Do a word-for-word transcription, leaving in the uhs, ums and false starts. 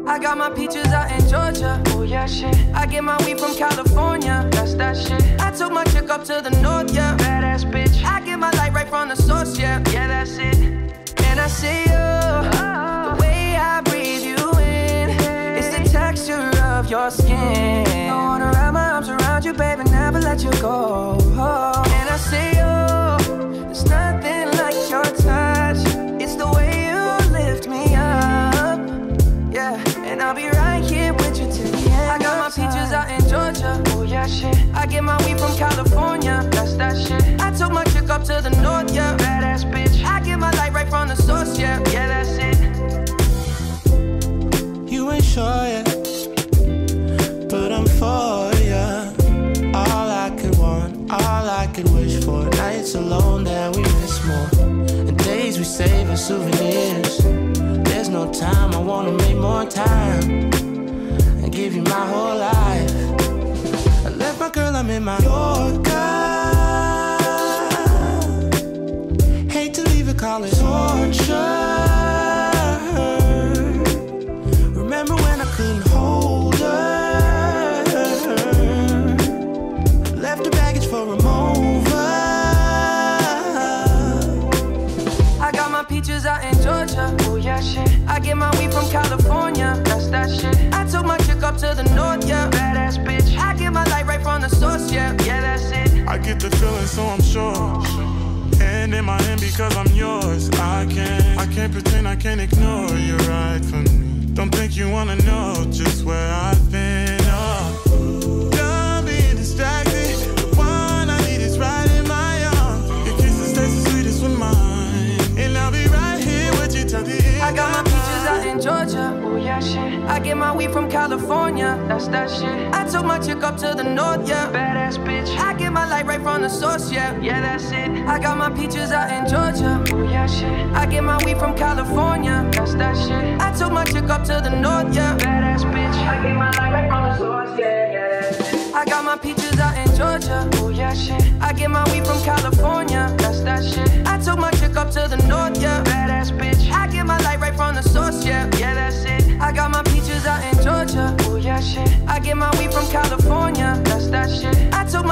I got my peaches out in Georgia. Oh yeah, shit. I get my weed from California. That's that shit. I took my chick up to the north, yeah. Badass bitch. I get my light right from the source, yeah. Yeah, that's it. And I see you, oh. The way I breathe you in, it's the texture of your skin. I wanna wrap my arms around you, baby, never let you go. Oh. And I see you, there's nothing like your touch. It's the way you lift me up, yeah. And I'll be right here with you till the end. I got my peaches out in Georgia. Oh yeah, shit. I get my weed from California. That's that shit. I took my chick up to the north, yeah. Badass bitch. I get my light right from the source, yeah. Yeah, that's it. You ain't sure yet, but I'm for ya. All I could want, all I could wish for. Nights alone that we miss more, and days we save as souvenirs. There's no time, I wanna make more time and give you my whole life. I left my girl, I'm in my Yorker. Hate to leave it, call it torture. Remember when I couldn't hold her? Left the baggage for a mover. I got my peaches out in Georgia. Oh yeah, shit. I get my weed from California. That's that shit. I took my chick up to the north, yeah. Badass bitch. I get my light right from the source, yeah. Yeah, that's it. I get the feeling, so I'm sure. And in my hand because I'm yours. I can't, I can't pretend, I can't ignore you right from me. Don't think you wanna know just where I've been. Oh, done being distracted. The one I need is right in my arms. Your kisses taste the sweetest with mine, and I'll be right here with you till the end. I got my peaches out in Georgia. Oh yeah, shit. I get my weed from California. That's that shit. I took my chick up to the north, yeah. Badass bitch. I get my light right from the source, yeah. Yeah, that's it. I got my peaches out in Georgia. Oh yeah, shit. I get my weed from California. That's that shit. I took my chick up to the north, yeah. Badass bitch. I get my light right from the source, yeah. Yeah, that's it. I got my peaches out in Georgia. Oh yeah, shit. I get my weed from California. That's that shit. I took my chick up to the north, yeah. Badass bitch. I get my light right from the source, yeah. Yeah, that's it. I got my peaches out in Georgia. Oh yeah, shit. I get my weed from California. That's that shit. I took my